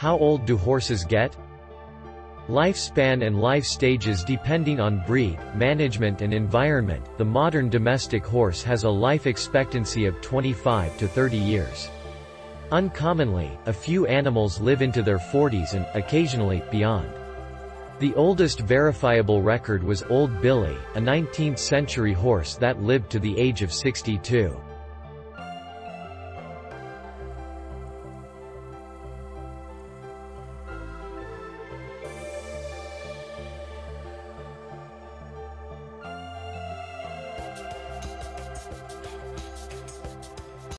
How old do horses get? Lifespan and life stages depending on breed, management and environment. The modern domestic horse has a life expectancy of 25 to 30 years. Uncommonly, a few animals live into their 40s and, occasionally, beyond. The oldest verifiable record was Old Billy, a 19th-century horse that lived to the age of 62.